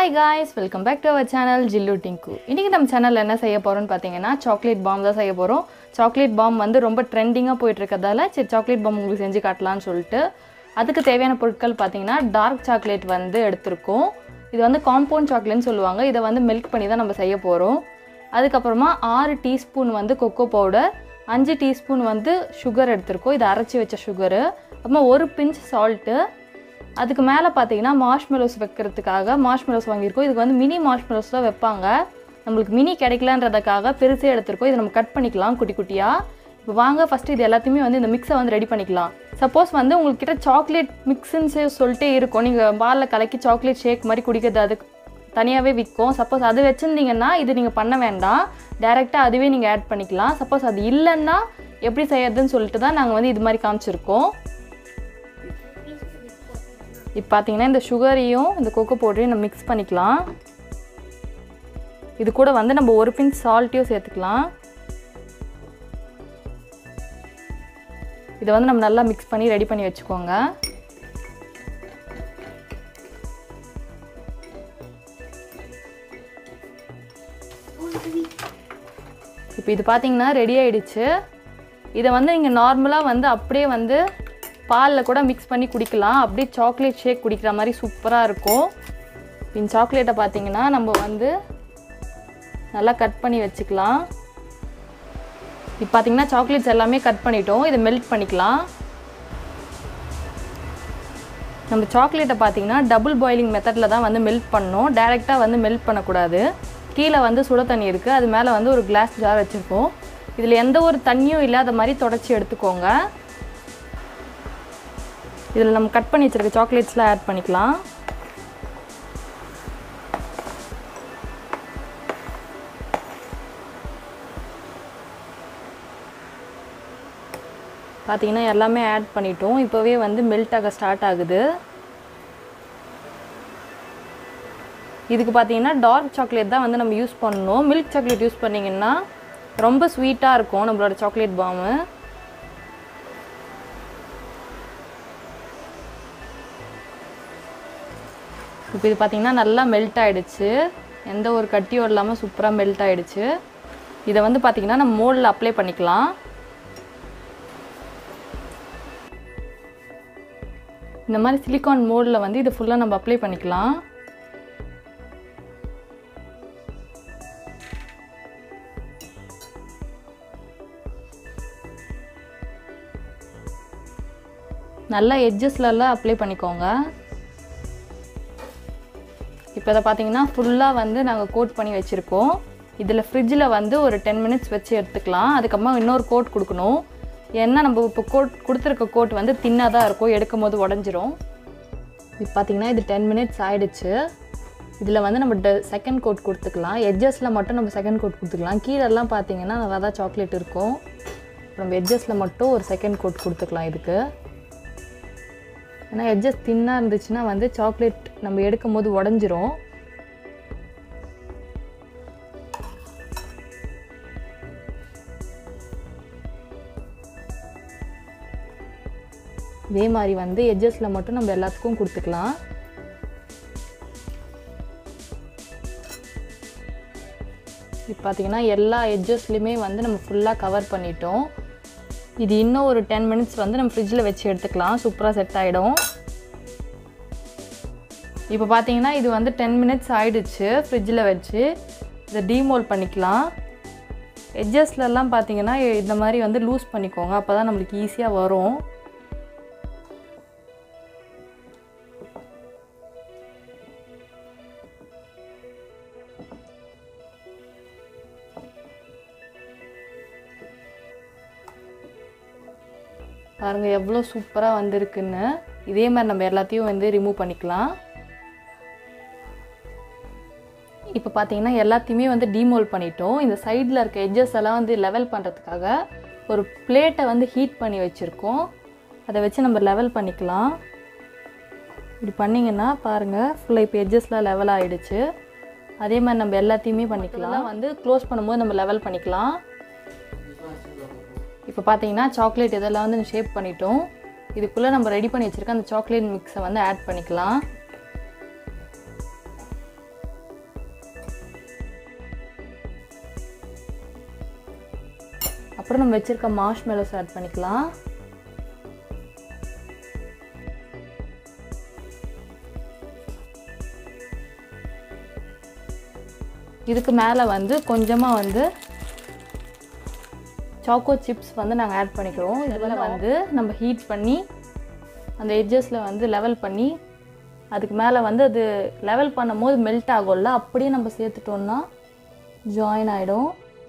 Hi guys, welcome back to our channel Jillu Tinku. இன்னைக்கு நம்ம சேனல்ல என்ன செய்ய போறோம்னு பாத்தீங்கன்னா சாக்லேட் பாம் தான் செய்ய போறோம். சாக்லேட் பாம் வந்து ரொம்ப ட்ரெண்டிங்கா போயிட்டு இருக்கதால சரி சாக்லேட் பாம் உங்களுக்கு செஞ்சு காட்டலாம்னு சொல்லிட்டு அதுக்கு தேவையான பொருட்கள் பாத்தீங்கன்னா டார்க் சாக்லேட் வந்து எடுத்துர்க்கோம். இது வந்து காம்பவுண்ட் சாக்லேட்னு சொல்லுவாங்க. இத வந்து மெல்ட் பண்ணி தான் நம்ம செய்ய போறோம். அதுக்கு அப்புறமா 6 டீஸ்பூன் வந்து கோகோ பவுடர், 5 டீஸ்பூன் வந்து sugar எடுத்துர்க்கோம். இது அரைச்சு வெச்ச sugar. அப்புறமா ஒரு பிஞ்ச் salt. அதுக்கு மேல பாத்தீங்கன்னா மார்ஷ்மெலோஸ் வைக்கிறதுக்காக மார்ஷ்மெலோஸ் வாங்கியிருக்கோம். இதுக்கு வந்து மினி மார்ஷ்மெலோஸ் தான் வைப்பாங்க. நமக்கு மினி கிடைக்கலன்றதுக்காக பெருசே எடுத்துர்க்கோம். இத நம்ம கட் பண்ணிக்கலாம் குட்டி குட்டியா. இப்போ வாங்க ஃபர்ஸ்ட் இது எல்லாத்தையுமே வந்து இந்த மிக்ஸை வந்து ரெடி பண்ணிக்கலாம். சப்போஸ் வந்து உங்ககிட்ட சாக்லேட் மிக்ஸ்ன்னு சொல்லிட்டே இருக்கும். நீங்க பால்ல கலக்கி சாக்லேட் ஷேக் மாதிரி குடிக்கிறது அதுக்கு தனியாவே விற்கும். சப்போஸ் அது வச்சிருந்தீங்கன்னா இது நீங்க பண்ண வேண்டாம். டைரக்டா அதுவே நீங்க ஆட் பண்ணிக்கலாம். சப்போஸ் அது இல்லன்னா எப்படி செய்யறதுன்னு சொல்லிட்டு தான் நாங்க வந்து இது மாதிரி காமிச்சிருக்கோம். இப்போ பாத்தீங்கன்னா இந்த சுகரையும் இந்த கோகோ பவுடரையும் நம்ம மிக்ஸ் பண்ணிக்கலாம். இது கூட வந்து நம்ம ஒரு பிஞ்ச் சால்ட்டையும் சேர்த்துக்கலாம். இதை வந்து நம்ம நல்லா மிக்ஸ் பண்ணி ரெடி பண்ணி வச்சுக்கோங்க. இப்போ இது பாத்தீங்கன்னா ரெடி ஆயிடுச்சு. இதை வந்து நீங்க நார்மலா வந்து அப்படியே வந்து பால்ல கூட மிக்ஸ் பண்ணி குடிக்கலாம். அப்படியே சாக்லேட் ஷேக் குடிக்கிற மாதிரி சூப்பரா இருக்கும். இந்த சாக்லேட்டை பாத்தீங்கன்னா நம்ம வந்து நல்லா கட் பண்ணி வச்சுக்கலாம். இப்போ பாத்தீங்கன்னா சாக்லேட்ஸ் எல்லாமே கட் பண்ணிட்டோம். இதை மெல்ட் பண்ணிக்கலாம். நம்ம சாக்லேட்டை பாத்தீங்கன்னா டபுள் பாயிலிங் மெத்தட்ல தான் வந்து மெல்ட் பண்ணணும். டைரக்டா வந்து மெல்ட் பண்ணக்கூடாது. கீழே வந்து சுட தண்ணி இருக்கு. அது மேலே வந்து ஒரு கிளாஸ் ஜார் வச்சிருக்கோம். இதுல எந்த ஒரு தண்ணியும் இல்லாத மாதிரி தொடச்சி எடுத்துக்கோங்க. இதில் நம்ம கட் பண்ணி வச்சிருக்க சாக்லேட்ஸ்லாம் ஆட் பண்ணிக்கலாம். பார்த்தீங்கன்னா எல்லாமே ஆட் பண்ணிட்டோம். இப்போவே வந்து மெல்ட் ஆக ஸ்டார்ட் ஆகுது. இதுக்கு பார்த்தீங்கன்னா டார்க் சாக்லேட் தான் வந்து நம்ம யூஸ் பண்ணணும். மில்க் சாக்லேட் யூஸ் பண்ணிங்கன்னா ரொம்ப ஸ்வீட்டாக இருக்கும் நம்மளோட சாக்லேட் பாமு. இப்போ இது பார்த்தீங்கன்னா நல்லா மெல்ட் ஆயிடுச்சு. எந்த ஒரு கட்டியும் இல்லாமல் சூப்பராக மெல்ட் ஆயிடுச்சு. இதை வந்து பார்த்தீங்கன்னா நம்ம மோல்டில் அப்ளை பண்ணிக்கலாம். இந்த மாதிரி சிலிக்கான் மோல்டில் வந்து இது ஃபுல்லாக நம்ம அப்ளை பண்ணிக்கலாம். நல்லா எட்ஜஸ்லலாம் அப்ளை பண்ணிக்கோங்க. இப்போ இதை பார்த்தீங்கன்னா ஃபுல்லாக வந்து நாங்கள் கோட் பண்ணி வச்சுருக்கோம். இதில் ஃப்ரிட்ஜில் வந்து ஒரு 10 மினிட்ஸ் வச்சு எடுத்துக்கலாம். அதுக்கப்புறமா இன்னொரு கோட் கொடுக்கணும். ஏன்னா நம்ம இப்போ கோட் கொடுத்துருக்க கோட் வந்து தின்னாக தான் இருக்கும். எடுக்கும் போது உடஞ்சிரும். இப்போ பார்த்தீங்கன்னா இது 10 மினிட்ஸ் ஆகிடுச்சு. இதில் வந்து நம்ம செகண்ட் கோட் கொடுத்துக்கலாம். எட்ஜஸில் மட்டும் நம்ம செகண்ட் கோட் கொடுத்துக்கலாம். கீழெல்லாம் பார்த்தீங்கன்னா நல்லா தான் சாக்லேட் இருக்கும். நம்ம எட்ஜஸில் மட்டும் ஒரு செகண்ட் கோட் கொடுத்துக்கலாம் இதுக்கு. ஏன்னா எட்ஜஸ் தின்னாக இருந்துச்சுன்னா வந்து சாக்லேட் நம்ம எடுக்கும் போது உடஞ்சிரும். இதே மாதிரி வந்து எட்ஜஸில் மட்டும் நம்ம எல்லாத்துக்கும் கொடுத்துக்கலாம். இப்போ பார்த்தீங்கன்னா எல்லா எட்ஜஸ்லையுமே வந்து நம்ம ஃபுல்லாக கவர் பண்ணிட்டோம். இது இன்னும் ஒரு 10 மினிட்ஸ் வந்து நம்ம ஃப்ரிட்ஜில் வச்சு எடுத்துக்கலாம். சூப்பராக செட் ஆகிடும். இப்போ பார்த்தீங்கன்னா இது வந்து 10 மினிட்ஸ் ஆகிடுச்சு ஃப்ரிட்ஜில் வச்சு. இதை டீமோல்ட் பண்ணிக்கலாம். எட்ஜஸ்லலாம் பார்த்தீங்கன்னா இந்த மாதிரி வந்து லூஸ் பண்ணிக்கோங்க. அப்போ தான் நம்மளுக்கு ஈஸியாக வரும். பாருங்க எவ்வளோ சூப்பராக வந்திருக்குன்னு. இதே மாதிரி நம்ம எல்லாத்தையும் வந்து ரிமூவ் பண்ணிக்கலாம். இப்போ பார்த்தீங்கன்னா எல்லாத்தையுமே வந்து டீமோல்ட் பண்ணிட்டோம். இந்த சைடில் இருக்க எட்ஜஸ் எல்லாம் வந்து லெவல் பண்ணுறதுக்காக ஒரு பிளேட்டை வந்து ஹீட் பண்ணி வச்சுருக்கோம். அதை வச்சு நம்ம லெவல் பண்ணிக்கலாம். இப்படி பண்ணிங்கன்னா பாருங்கள் ஃபுல்லாக இப்போ எட்ஜஸ்லாம் லெவல் ஆகிடுச்சு. அதே மாதிரி நம்ம எல்லாத்தையுமே பண்ணிக்கலாம். வந்து க்ளோஸ் பண்ணும்போது நம்ம லெவல் பண்ணிக்கலாம். இப்போ பார்த்தீங்கன்னா சாக்லேட் இதெல்லாம் வந்து ஷேப் பண்ணிட்டோம். இதுக்குள்ளே நம்ம ரெடி பண்ணி வச்சுருக்க அந்த சாக்லேட் மிக்ஸை வந்து ஆட் பண்ணிக்கலாம். அப்புறம் நம்ம வச்சுருக்க மார்ஷ்மெலோஸ் ஆட் பண்ணிக்கலாம். இதுக்கு மேலே வந்து கொஞ்சமாக வந்து சாக்கோ சிப்ஸ் வந்து நாங்கள் ஆட் பண்ணிக்கிறோம். இதில் வந்து நம்ம ஹீட் பண்ணி அந்த எட்ஜஸில் வந்து லெவல் பண்ணி அதுக்கு மேலே வந்து அது லெவல் பண்ணும் போது மெல்ட் ஆகும்ல, அப்படியே நம்ம சேர்த்துட்டோம்னா ஜாயின் ஆகிடும்.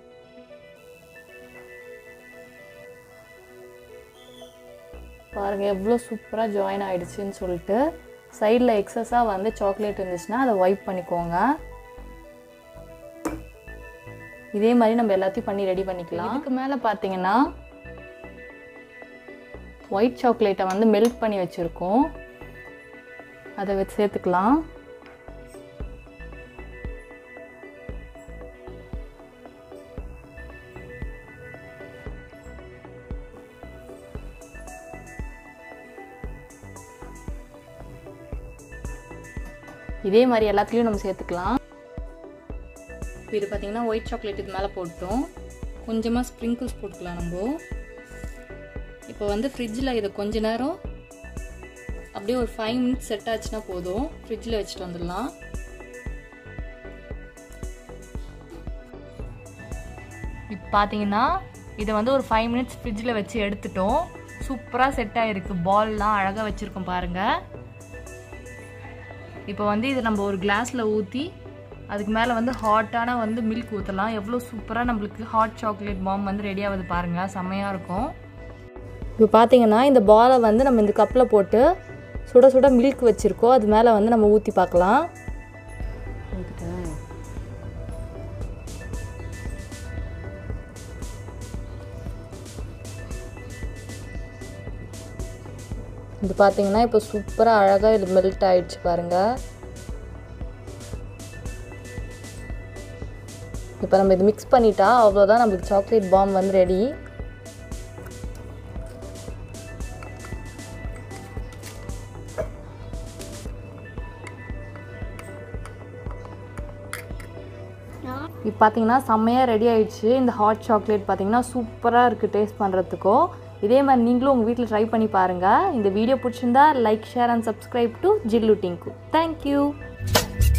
பாருங்கள் எவ்வளோ சூப்பராக ஜாயின் ஆகிடுச்சின்னு சொல்லிட்டு. சைடில் எக்ஸஸாக வந்து சாக்லேட் இருந்துச்சுன்னா அதை வைப் பண்ணிக்கோங்க. இதே மாதிரி நம்ம எல்லாத்தையும் பண்ணி ரெடி பண்ணிக்கலாம். இதுக்கு மேலே பார்த்தீங்கன்னா ஒயிட் சாக்லேட்டை வந்து மெல்ட் பண்ணி வச்சுருக்கோம், அதை வச்சு சேர்த்துக்கலாம். இதே மாதிரி எல்லாத்துலேயும் நம்ம சேர்த்துக்கலாம். இப்போ இது பார்த்திங்கன்னா ஒயிட் சாக்லேட் இது மேலே போட்டோம், கொஞ்சமாக ஸ்ப்ரிங்கிள்ஸ் போட்டுக்கலாம் நம்ம. இப்போ வந்து ஃப்ரிட்ஜில் இதை கொஞ்ச நேரம் அப்படியே ஒரு 5 மினிட்ஸ் செட் ஆச்சுன்னா போதும், ஃப்ரிட்ஜில் வச்சுட்டு வந்துடலாம். இப்போ பார்த்தீங்கன்னா இதை வந்து ஒரு 5 மினிட்ஸ் ஃப்ரிட்ஜில் வச்சு எடுத்துட்டோம். சூப்பராக செட் ஆகிருக்கு, பால்லாம் அழகாக வச்சுருக்கோம் பாருங்கள். இப்போ வந்து இதை நம்ம ஒரு கிளாஸில் ஊற்றி அதுக்கு மேலே வந்து ஹாட்டான வந்து மில்க் ஊற்றலாம். எவ்வளோ சூப்பராக நம்மளுக்கு ஹாட் சாக்லேட் பாம் வந்து ரெடி ஆகுது பாருங்கள், செம்மையாக இருக்கும். இப்போ பார்த்தீங்கன்னா இந்த பாலை வந்து நம்ம இந்த கப்பில் போட்டு சுட சுட மில்க் வச்சுருக்கோம், அது மேலே வந்து நம்ம ஊற்றி பார்க்கலாம். இது பார்த்தீங்கன்னா இப்போ சூப்பராக அழகாக இது மெல்ட் ஆகிடுச்சு பாருங்கள். இப்போ நம்ம இது மிக்ஸ் பண்ணிட்டா அவ்வளோதான், நம்மளுக்கு சாக்லேட் பாம் வந்து ரெடி. இப்போ பார்த்தீங்கன்னா செம்மையாக ரெடி ஆகிடுச்சு. இந்த ஹாட் சாக்லேட் பார்த்தீங்கன்னா சூப்பராக இருக்குது டேஸ்ட் பண்ணுறதுக்கோ. இதே மாதிரி நீங்களும் உங்கள் வீட்டில் ட்ரை பண்ணி பாருங்கள். இந்த வீடியோ பிடிச்சிருந்தா like, share and subscribe to Jillu Dingu. Thank you.